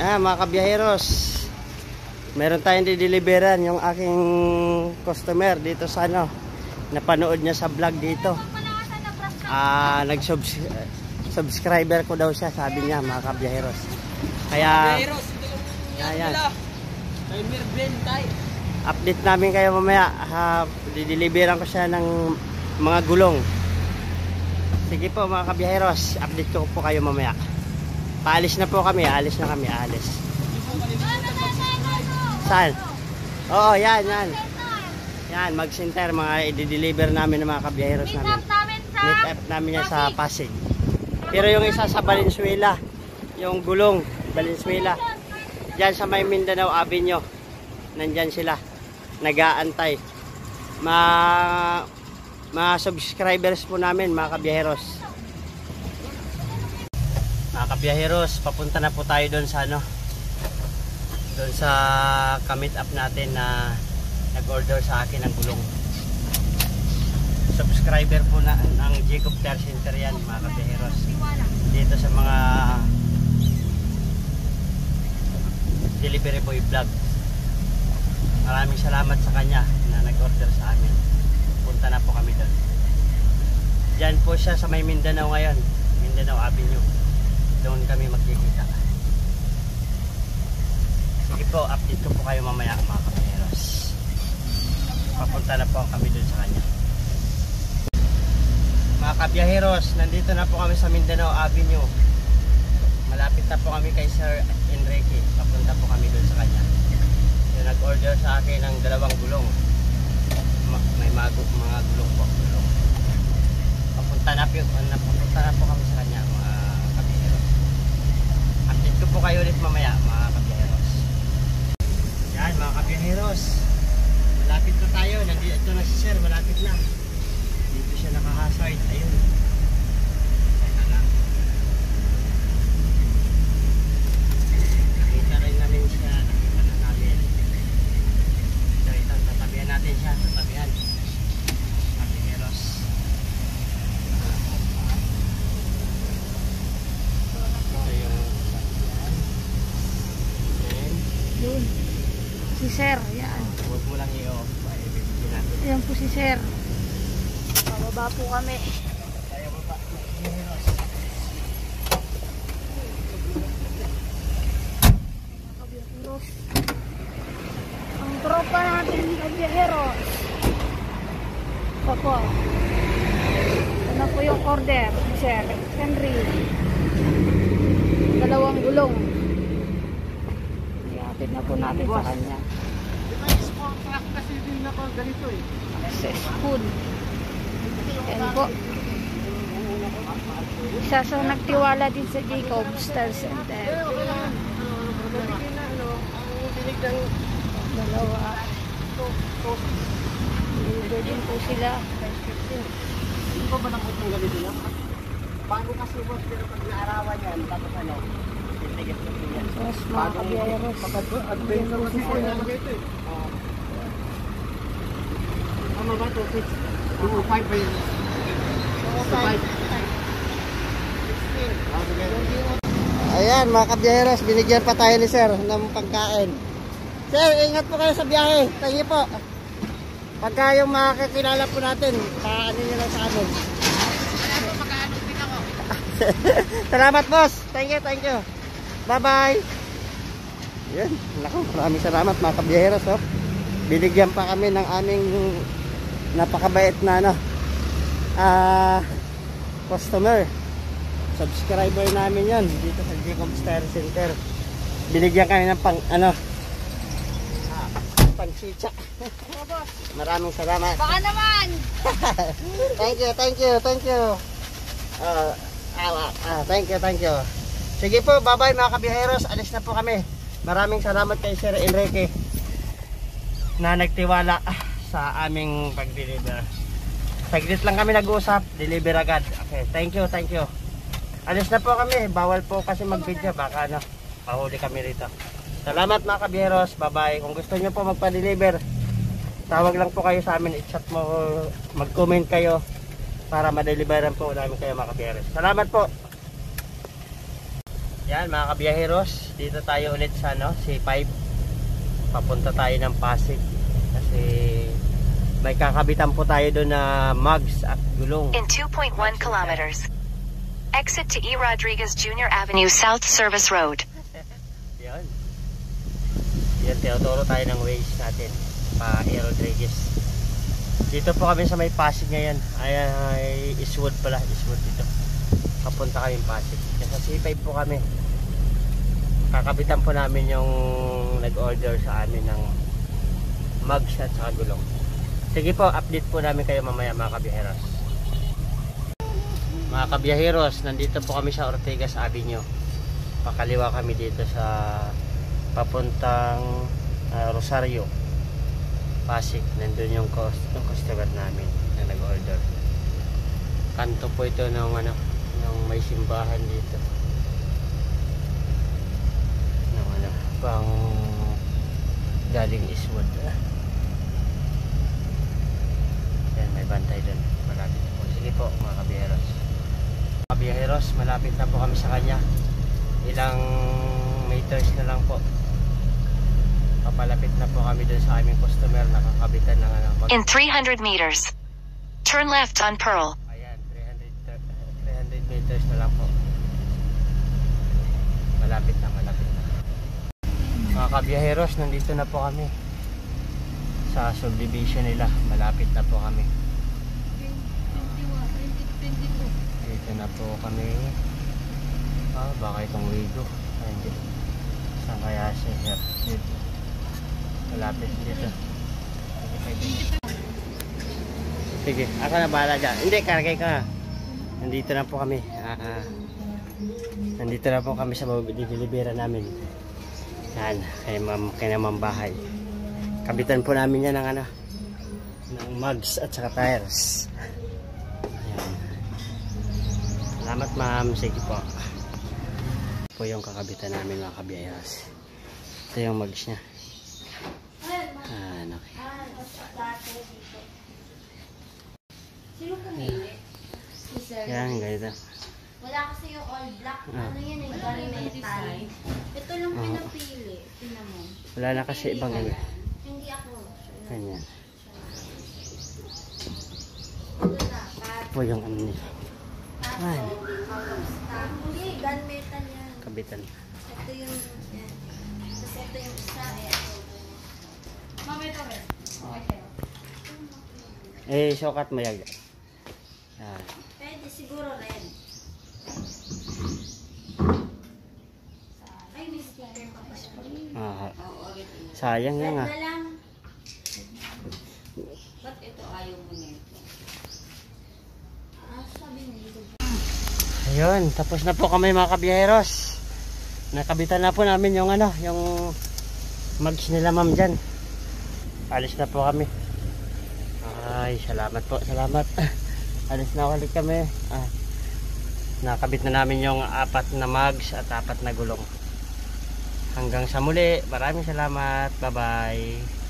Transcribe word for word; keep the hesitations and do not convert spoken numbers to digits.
Ah, mga kabiyaheros, meron tayong dideliveran yung aking customer dito sa ano, napanood niya sa vlog dito. Ah, nag-subscriber ko daw siya, sabi niya, mga kabiyaheros. Kaya ayan, update namin kayo mamaya. Ha, dideliveran ko siya ng mga gulong. Sige po mga kabiyaheros, update ko po kayo mamaya. Paalis na po kami, alis na kami, alis. Saan? Oo, yan, yan. Yan, mag-center, mga i-deliver namin ng mga kabiyaheros namin. Meet up namin yan sa Pasig. Pero yung isa sa Valenzuela, yung gulong, Valenzuela. Diyan sa may Mindanao Avenue. Nandyan sila, nag-aantay. Ma mga subscribers po namin, mga kabiyaheros. Mga kabiyaheros, papunta na po tayo doon sa ano, doon sa ka-meet up natin na nag-order sa akin ng gulong. Subscriber po na ng Jacob Tire Center yan, mga kabiyaheros. Dito sa mga delivery boy vlog. Maraming salamat sa kanya na nag-order sa amin. Punta na po kami doon. Diyan po siya sa may Mindanao ngayon, Mindanao Avenue. Doon kami magkikita. Sige po, update ko po kayo mamaya, mga kabiyaheros. Papunta na po kami doon sa kanya. Mga kabiyaheros, nandito na po kami sa Mindanao Avenue. Malapit na po kami kay Sir Enrique. Papunta po kami doon sa kanya. Yung nag-order sa akin ng dalawang gulong. May mga, mga gulong po. Gulong. Papunta na po, papunta na po kami sa kanya, mga kabiyaheros. Update ko po kayo ulit mamaya, mga kabiyaheros. Yan, mga kabiyaheros. Malapit na tayo. Nandito na si Sir, malapit na. Dito siya nakahaside. Ayun. Teka lang. Nakita rin namin siya. Nakita na namin. Ito, ito. Tatabihan natin siya. Tatabihan. Kabiyaheros. Ito yung tatabihan. Yun. Si Sir. Yan. Huwag mo lang i-off. Ibibigyan natin. Ayan po si Sir. Pababa po kami. Tayo baba. Kabiyaheros. Kabiyaheros. Ang tropa natin, kabiyaheros. Opo. Ano po yung order ni Sir Henry? Dalawang gulong. Iapit na po natin sa kanya. Small truck kasi din na po ganito eh. Successful. Ayan po. Isa sa nagtiwala din sa Jacob Tire Center. Dalawa. Deliver din po sila. Hindi ko ba nakutong ganito lang? Bago kasi boss, pero pag naarawan yan, tapos ano, titigit ko yan. Tapos mga kabiyaheros. Advance na kasi po yan. Ano ba ito? two oh five ba yun? two oh five. Ayan mga kabiyaheros, binigyan pa tayo ni Sir ng pagkain. Sir, ingat po kayo sa biyahe. Tayo po. Pagka yung makakilala po natin, paano nyo lang sa amin. Salamat boss. Thank you, thank you. Bye bye. Yan, naku, maraming salamat mga kabiyaheros. Oh. Binigyan pa kami ng aming napakabait na ano, uh, customer. Subscriber namin yan dito sa Jacob Tire Center. Binigyan kami ng pang ano, ah, pang chicha. Maraming salamat. Baka naman. Thank you, thank you, thank you. Uh, ah, ah, thank you, thank you. Sige po, bye bye mga kabiyaheros. Alis na po kami. Maraming salamat kay Sir Enrique na nagtiwala sa aming pag-deliver. Saglit lang kami nag-uusap, deliver agad. Okay, thank you, thank you. Alis na po kami, bawal po kasi mag-video, baka ano, pahuli kami rito. Salamat mga kabiyaheros, bye-bye. Kung gusto nyo po magpa-deliver, tawag lang po kayo sa amin, i-chat mo, mag-comment kayo para ma-deliveran po namin kayo mga kabiyaheros. Salamat po. Yan mga kabiyaheros, dito tayo ulit sa ano, C five. Papunta tayo ng Pasig kasi may kakabitan po tayo doon na mugs at gulong. In two point one kilometers, exit to E. Rodriguez Junior Avenue South Service Road. Yan. Yan, tinuturo tayo ng ways natin pa E. Rodriguez. Dito po kami sa may Pasig ngayon. Ay, ay Eastwood pala, Eastwood dito. Papunta kami Pasig. Sa C five po kami. Kakabitan po namin yung nag-order sa amin ng mugs at saka gulong. Sige po, update po namin kayo mamaya mga kabiyaheros. Mga kabiyaheros, nandito po kami sa Ortigas Avenue. Pakaliwa kami dito sa papuntang uh, Rosario, Pasig. Nandun yung, cost, yung customer namin na nag-order. Kanto po ito ng, ano, ng may simbahan dito. Ng ano, pang galing Eastwood. Yan, may bantay dun. Malapit po. Sige po mga kabiyaheros. Mga kabiyaheros, malapit na po kami sa kanya. Ilang meters na lang po. Papalapit na po kami dun sa aming customer na kakabitan ng ano. In three hundred meters, turn left on Pearl. Ayan, three hundred meters na lang po. Malapit na, malapit na. Mga kabiyaheros, nandito na po kami sa subdivision nila. Malapit na po kami. Dito na po kami. Ah, baka itong wigo. Ay, hindi. Saan kaya siya? Dito. Malapit dito. Sige, ako na bahala dyan. Hindi, karagay ka. Nandito na po kami. Ah, ah. Nandito na po kami sa dinilibera namin. Yan, kay ma'am, kay ma'am bahay. Kabitan po namin yan ng ano, ng mugs at saka tires. Ayan. Salamat ma'am, sige po. Ito po yung kakabitan namin mga kabiyaheros. Ito yung mugs niya. Ah, okay. Sino pumili? Si Sir. Yan, ganito. Wala kasi yung all black. Ah. Ano yan yung gunmetal. Ito lang pinapili. Tingnan mo. Wala na kasi ibang ano. Hindi ako. Ganyan. Ito na. Ito po yung ano niya. Ay, Hindi, gunmetal yan. kabitan. Ito yung, yan. Tapos ito yung isa. Ayan. Mami, ito rin. Okay. Eh, sukat mo yan. Ah. Pwede siguro rin. Ay, may sticker pa pa siya. Ah, sayang yan Red ah. na lang. Ba't ito ayaw mo nito? Ah, sabi niya. Ayun, tapos na po kami mga kabiyaheros. Nakabitan na po namin yung ano, yung mugs nila ma'am dyan. Alis na po kami. Ay, salamat po, salamat. Alis na ulit kami. Ah, nakabit na namin yung apat na mugs at apat na gulong. Hanggang sa muli, maraming salamat. Bye bye.